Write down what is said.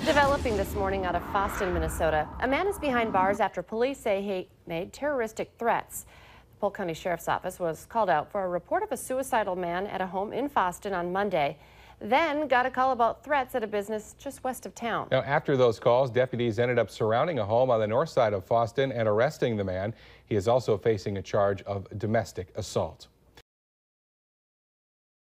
Developing this morning out of Fosston, Minnesota. A man is behind bars after police say he made terroristic threats. The Polk County Sheriff's Office was called out for a report of a suicidal man at a home in Fosston on Monday. Then got a call about threats at a business just west of town. Now, after those calls, deputies ended up surrounding a home on the north side of Fosston and arresting the man. He is also facing a charge of domestic assault.